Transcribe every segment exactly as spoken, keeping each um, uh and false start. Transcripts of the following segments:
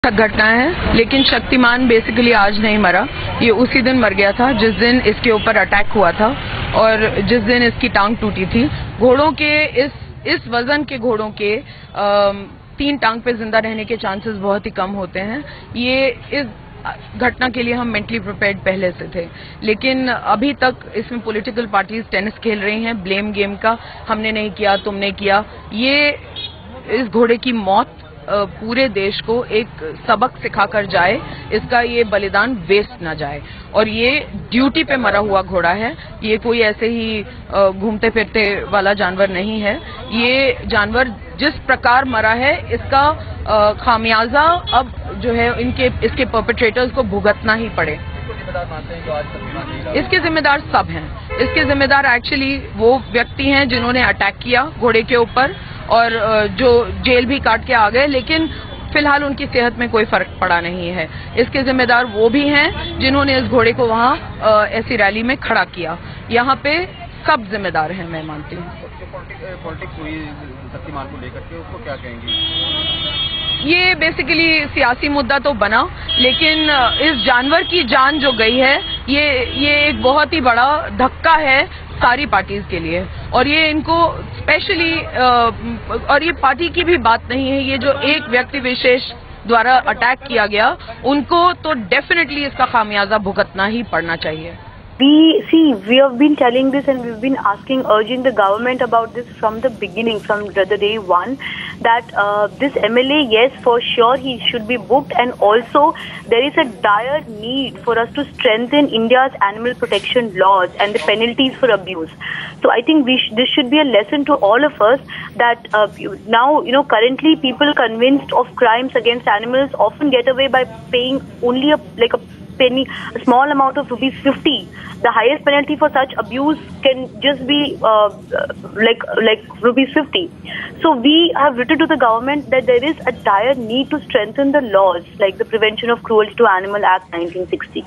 घटना है, लेकिन शक्तिमान बेसिकली आज नहीं मरा। ये उसी दिन मर गया था जिस दिन इसके ऊपर अटैक हुआ था और जिस दिन इसकी टांग टूटी थी। घोड़ों के इस इस वजन के घोड़ों के आ, तीन टांग पे जिंदा रहने के चांसेस बहुत ही कम होते हैं। ये इस घटना के लिए हम मेंटली प्रिपेयर्ड पहले से थे, लेकिन अभी तक इसमें पॉलिटिकल पार्टीज टेनिस खेल रही हैं ब्लेम गेम का। हमने नहीं किया, तुमने किया। ये इस घोड़े की मौत पूरे देश को एक सबक सिखाकर जाए, इसका ये बलिदान वेस्ट ना जाए। और ये ड्यूटी पे मरा हुआ घोड़ा है, ये कोई ऐसे ही घूमते फिरते वाला जानवर नहीं है। ये जानवर जिस प्रकार मरा है, इसका खामियाजा अब जो है इनके इसके परपेट्रेटर्स को भुगतना ही पड़े। इसके जिम्मेदार सब हैं। इसके जिम्मेदार एक्चुअली वो व्यक्ति हैं जिन्होंने अटैक किया घोड़े के ऊपर और जो जेल भी काट के आ गए, लेकिन फिलहाल उनकी सेहत में कोई फर्क पड़ा नहीं है। इसके जिम्मेदार वो भी हैं जिन्होंने इस घोड़े को वहां ऐसी रैली में खड़ा किया। यहाँ पे सब जिम्मेदार हैं, मैं मानती हूँ। पॉलिटिक्स हुई शक्तिमान को लेकर के, उसको क्या कहेंगी? ये बेसिकली सियासी मुद्दा तो बना, लेकिन इस जानवर की जान जो गई है, ये ये एक बहुत ही बड़ा धक्का है सारी पार्टीज के लिए। और ये इनको स्पेशली, और ये पार्टी की भी बात नहीं है, ये जो एक व्यक्ति विशेष द्वारा अटैक किया गया, उनको तो डेफिनेटली इसका खामियाजा भुगतना ही पड़ना चाहिए। We see, we have been telling this and we've been asking, urging the government about this from the beginning, from the day one, that uh, this M L A, yes, for sure he should be booked, and also there is a dire need for us to strengthen India's animal protection laws and the penalties for abuse. So I think we sh this should be a lesson to all of us that uh, now, you know, currently people convinced of crimes against animals often get away by paying only a like a penny, a small amount of rupees fifty. The highest penalty for such abuse can just be uh, like like rupees fifty. So we have written to the government that there is a dire need to strengthen the laws, like the Prevention of Cruelty to Animal Act nineteen sixty.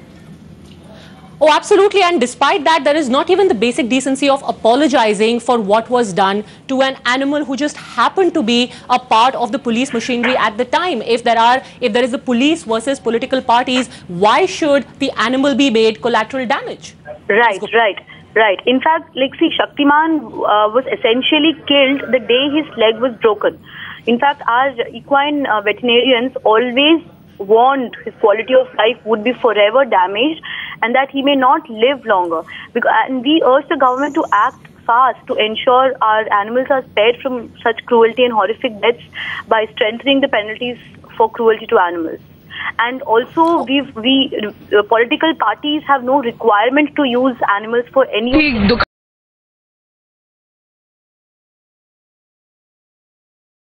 Oh, absolutely. And despite that, there is not even the basic decency of apologizing for what was done to an animal who just happened to be a part of the police machinery at the time. If there are, if there is a police versus political parties, why should the animal be made collateral damage? Right, right, right. In fact, like see, Shaktiman uh, was essentially killed the day his leg was broken. In fact, our equine uh, veterinarians always warned his quality of life would be forever damaged and that he may not live longer. Because, and we urge the government to act fast to ensure our animals are spared from such cruelty and horrific deaths by strengthening the penalties for cruelty to animals. And also, we've, we uh, political parties have no requirement to use animals for any